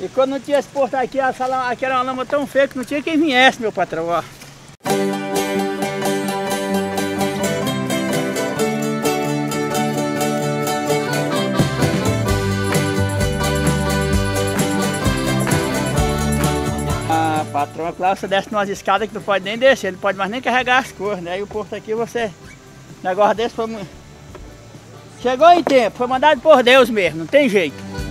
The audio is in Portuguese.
E quando não tinha esse porto aqui, aqui era uma lama tão feia que não tinha quem viesse, meu patrão, ó. Ah, patrão, claro, você desce numas escadas que não pode nem descer, não pode mais nem carregar as coisas, né? E o porto aqui, você... Negócio desse foi... Chegou em tempo, foi mandado por Deus mesmo, não tem jeito.